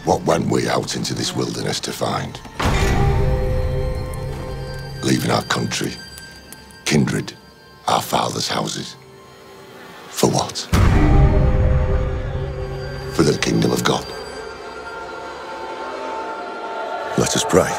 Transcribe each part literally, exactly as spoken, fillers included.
What went we out into this wilderness to find? Leaving our country, kindred, our fathers' houses. For what? For the kingdom of God. Let us pray.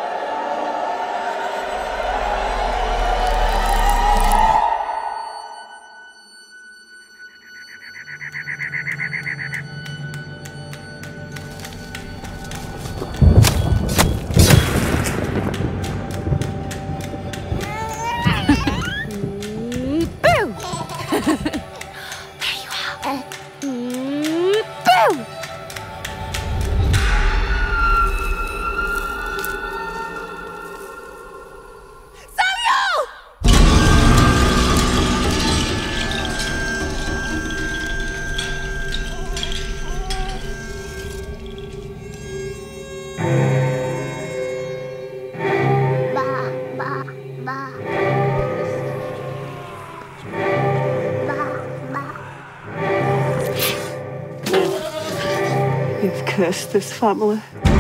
You've cursed this family.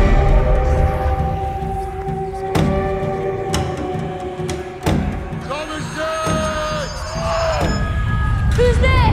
Who's there?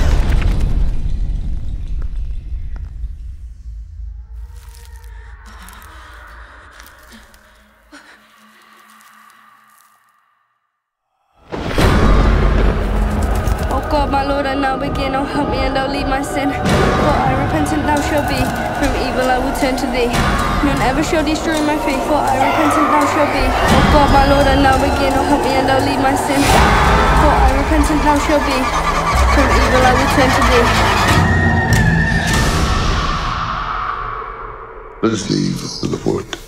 Oh God, my Lord, I now begin. Oh, help me and don't leave my sin. For I repentant now shall be. From evil I will turn to thee. None ever shall destroy my faith. For I repentant now shall be. Oh God, my Lord, I now begin. Oh, help me and don't leave my sin. For I repentant now shall be. From evil I will turn to thee. Let us leave the Lord.